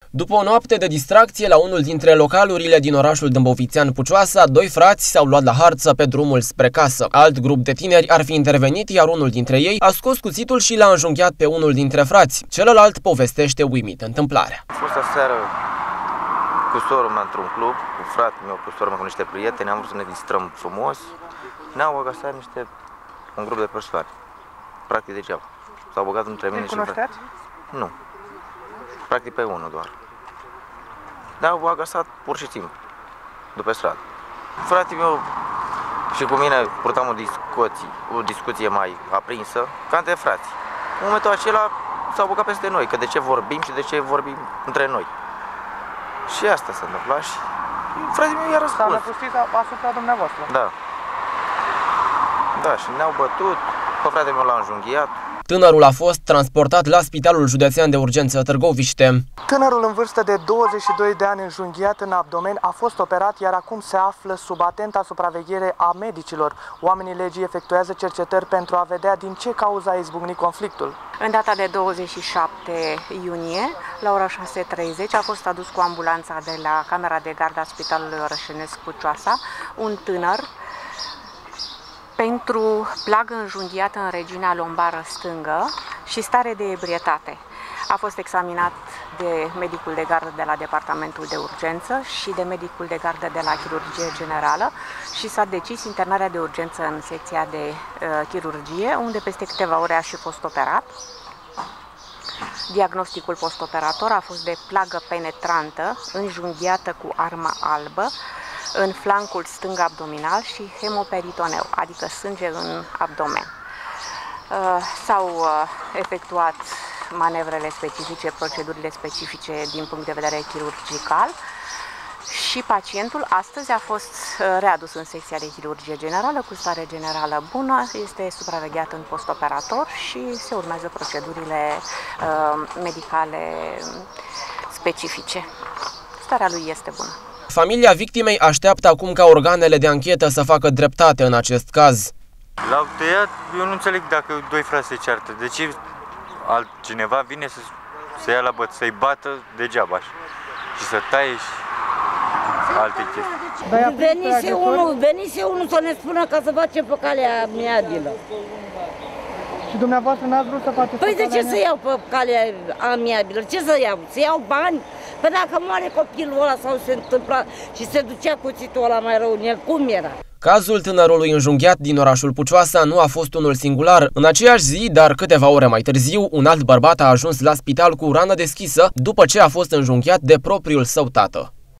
După o noapte de distracție la unul dintre localurile din orașul Dâmbovițean-Pucioasa, doi frați s-au luat la harță pe drumul spre casă. Alt grup de tineri ar fi intervenit, iar unul dintre ei a scos cuțitul și l-a înjunghiat pe unul dintre frați. Celălalt povestește uimit întâmplarea. A fost aseară cu sorul meu într-un club, cu fratele meu, cu sorul meu, cu niște prieteni, am vrut să ne distrăm frumos. Ne-au agăsat un grup de persoane, practic degeaba. S-au băgat între mine și cunoșteați? Nu. Practic pe unul doar. Dar au agăsat pur și simplu, după stradă. Fratele meu și cu mine purtam o discuție mai aprinsă, ca între frați. În momentul acela s-au băgat peste noi, că de ce vorbim și de ce vorbim între noi. Și asta s-a întâmplat și fratele meu i-a răspuns. S-a năpustit asupra dumneavoastră. Da. Da, și ne-au bătut, pe fratele meu l-a înjunghiat. Tânărul a fost transportat la Spitalul Județean de Urgență Târgoviște. Tânărul în vârstă de 22 de ani înjunghiat în abdomen a fost operat, iar acum se află sub atenta supraveghere a medicilor. Oamenii legii efectuează cercetări pentru a vedea din ce cauză a izbucnit conflictul. În data de 27 iunie, la ora 6:30, a fost adus cu ambulanța de la camera de gardă a Spitalului Orășenesc Pucioasa un tânăr pentru plagă înjunghiată în regiunea lombară stângă și stare de ebrietate. A fost examinat de medicul de gardă de la Departamentul de Urgență și de medicul de gardă de la Chirurgie Generală și s-a decis internarea de urgență în secția de chirurgie, unde peste câteva ore a și fost operat. Diagnosticul postoperator a fost de plagă penetrantă, înjunghiată cu armă albă, în flancul stâng abdominal și hemoperitoneu, adică sânge în abdomen. S-au efectuat manevrele specifice, procedurile specifice din punct de vedere chirurgical și pacientul astăzi a fost readus în secția de chirurgie generală cu stare generală bună, este supravegheat în postoperator și se urmează procedurile medicale specifice. Starea lui este bună. Familia victimei așteaptă acum ca organele de anchetă să facă dreptate în acest caz. L-au tăiat, eu nu înțeleg dacă doi frați se ceartă. De ce altcineva vine să ia la băt, să-i bată degeaba și să taie și alte chestii. Venise unul să ne spună ca să facem pe calea amiabilă. Și dumneavoastră n-ați vrut să faceți? Păi de ce să iau pe calea amiabilă? Ce să iau? Să iau bani? Păi dacă moare copilul ăla sau se întâmplă și se ducea cuțitul ăla mai rău în el, cum era? Cazul tânărului înjunghiat din orașul Pucioasa nu a fost unul singular. În aceeași zi, dar câteva ore mai târziu, un alt bărbat a ajuns la spital cu rană deschisă după ce a fost înjunghiat de propriul său tată.